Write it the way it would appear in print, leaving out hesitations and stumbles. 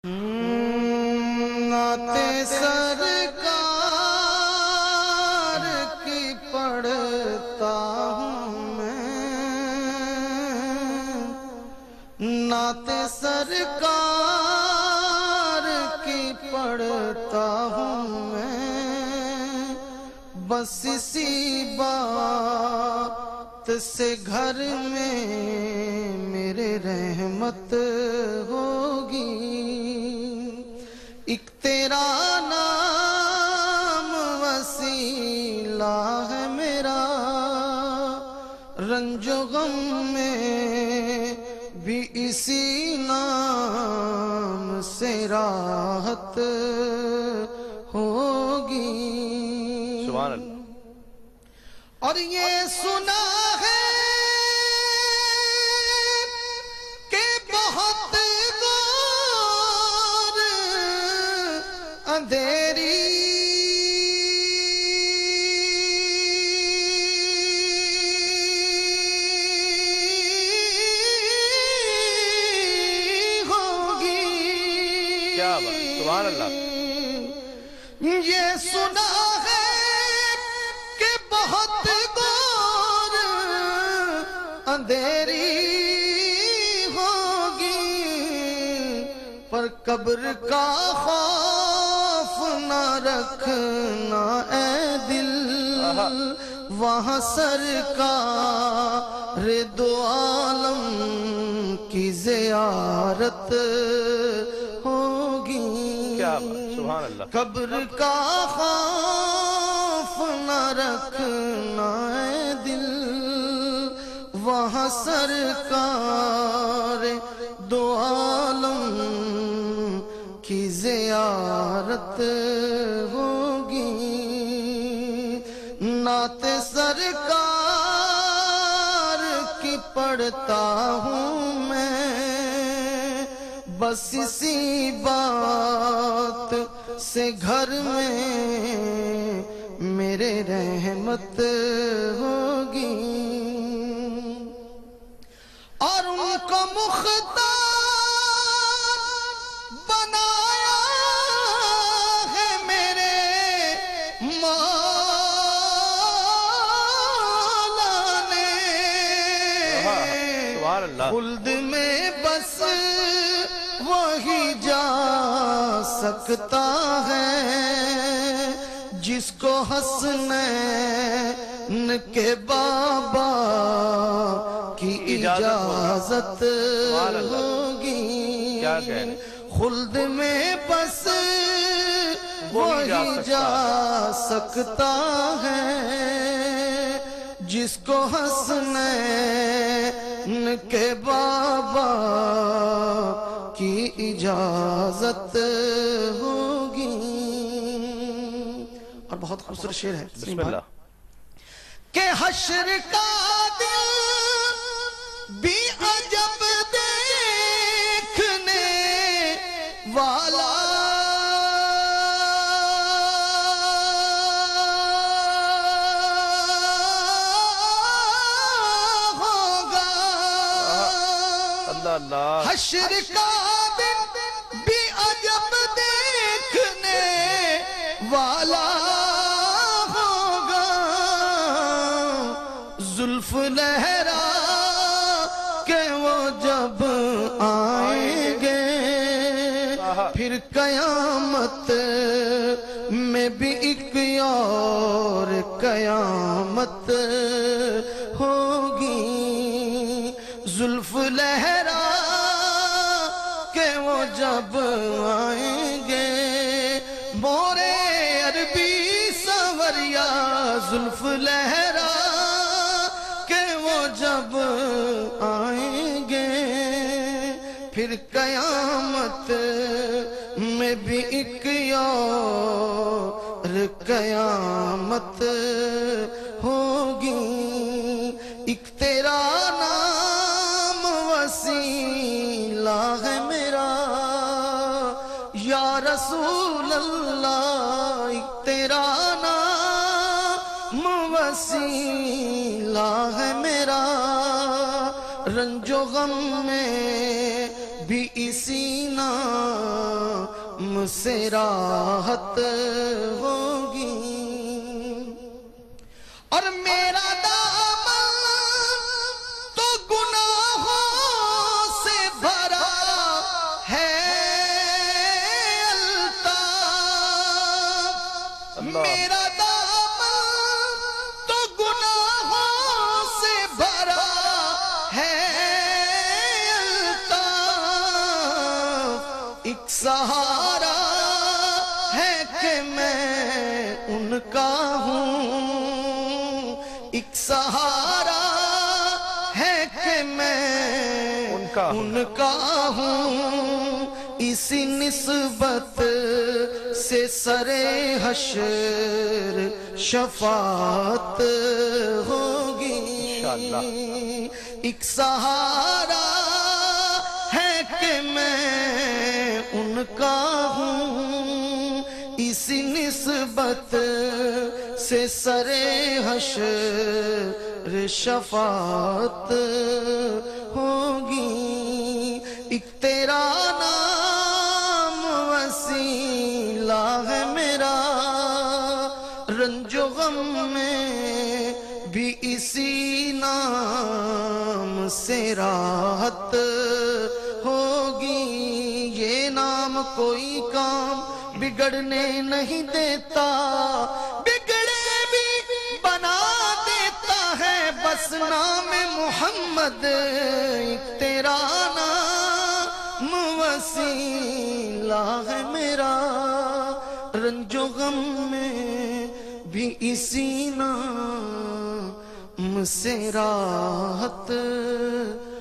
نعتِ سرکار کی پڑھتا ہوں میں، نعتِ سرکار کی پڑھتا ہوں میں، بس اسی بات سے گھر میں میرے رحمت ہوگی۔ ایک تیرا نام وسیلہ ہے میرا، رنج و غم میں بھی اسی نام سے راحت ہوگی۔ سبحان اللہ۔ اور یہ سنا ہے کہ بہت غور اندھیری ہوگی۔ کیا بات، سبحان اللہ۔ یہ سنا ہے کہ بہت غور اندھیری ہوگی، پر قبر کا خوف نہ رکھنا اے دل، وہاں سرکار دو عالم کی زیارت ہوگی۔ کیا بات، سبحان اللہ۔ قبر کا خوف نہ رکھنا اے دل، وہاں سرکار دو عالم کی زیارت ہوگی۔ نعت سرکار کی پڑھتا ہوں میں، بس اسی بات سے گھر میں میرے رحمت ہوگی۔ اور ان کو مختار بنایا ہے میرے مولا نے، سبحان اللہ۔ خلد میں بس وہی جا سکتا ہے جس کو حسنین کے بابا کی اجازت ہوگی۔ کیا کہنے، خلد میں بس وہی جا سکتا ہے جس کو حسنین کے بابا کی اجازت ہوگی۔ اور بہت خوبصورت شعر ہے، بسم اللہ۔ کہ حشر کا دل بھی عجب دیکھنے والا ہوگا۔ اللہ اللہ۔ حشر کا دن بھی عجب دیکھنے والا ہوگا، زلف لہرا کہ وہ جب آئیں گے، پھر قیامت میں بھی ایک اور قیامت ہوگی۔ زلف لہرا کہ وہ جب آئیں گے، مورے عربی سوریا زلف لہرا کہ وہ جب آئیں گے، پھر قیامت میں بھی ایک اور قیامت ہوگی۔ ایک تیرا نام وسیلہ ہے میرا یا رسول اللہ، ایک تیرا نام وسیلہ ہے میرا، رنج و غم میں بھی اسی نام سے راحت ہوگی، اور میرا دامن تو گناہوں سے بھرا ہے الطاف، میرا دامن تو گناہوں سے بھرا ہے الطاف، ایک سہارا ہے کہ میں ان کا ہوں، ایک سہارا ہے کہ میں ان کا ہوں، اسی نسبت سے سر حشر شفاعت ہوگی، ایک سہارا ہے کہ میں ان کا ہوں، اسی نسبت سے سر حشر شفاعت ہوگی، ایک تیرا نام وسیلہ ہے میرا، رنج و غم میں بھی اسی نام سے راحت ہوگی، یہ نام کوئی کام بگڑنے نہیں دیتا، بگڑے بھی بنا دیتا ہے، بس نام محمد ایک تیرا نام وسیلہ ہے میرا، رنج و غم میں بھی اسی نام سے راحت